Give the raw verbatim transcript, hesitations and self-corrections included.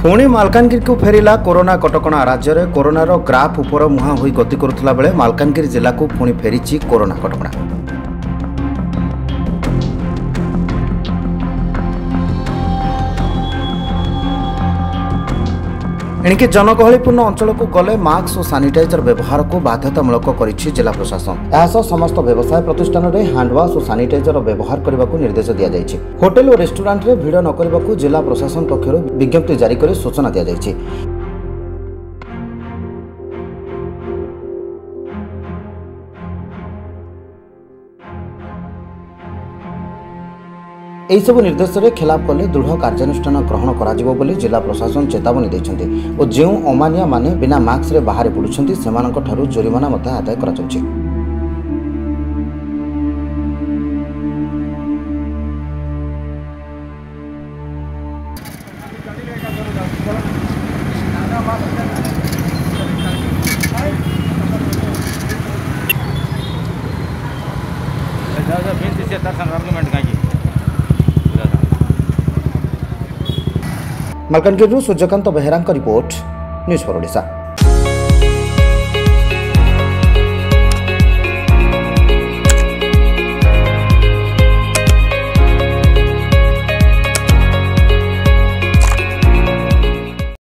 पुणी मालकानगिरी को फेरिला कोरोना कटकणा। राज्य में कोरोनार ग्राफ उपर मुहां होई गति करुला बेले मालकानगिरी जिला को पुणी फेरी कोरोना कटकणा। एणिके जनगहलीपूर्ण अंचल को गले मास्क और सानिटाइजर व्यवहार को बाध्यतामूलक करिछि जिला प्रशासन। यासह समस्त व्यवसाय प्रतिष्ठान में हैंडवाश और सानिटाइजर व्यवहार करने को निर्देश दिया जायछि। होटेल और रेस्टोरेंट में भिड़ न करने को जिला प्रशासन पक्षर विज्ञप्ति जारी कर सूचना दिया जायछि। एही सब निर्देश रे खिलाफ कले दृढ़ कार्यानुष्ठान ग्रहण कराजिबो बोली जिला प्रशासन चेतावनी दैछन्ति और जेउ अमानिया माने बिना मास्क रे बाहर बुलुछन्ति सेमानक ठारू जरिमाना मध्ये आदाय करा जाउछि। Malkangiri Suryakant Behera report news for Odisha.